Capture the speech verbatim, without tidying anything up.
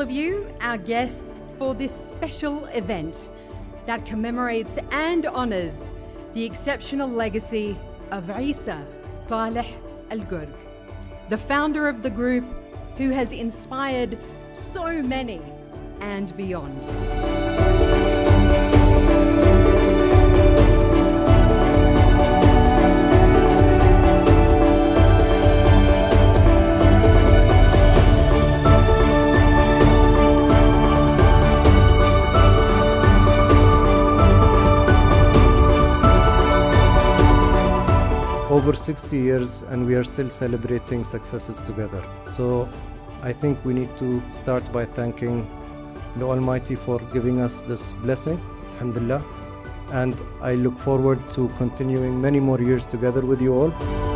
of you, our guests, for this special event that commemorates and honours the exceptional legacy of Easa Saleh Al Gurg, the founder of the group who has inspired so many and beyond. Over sixty years and we are still celebrating successes together. So I think we need to start by thanking the Almighty for giving us this blessing, alhamdulillah. And I look forward to continuing many more years together with you all.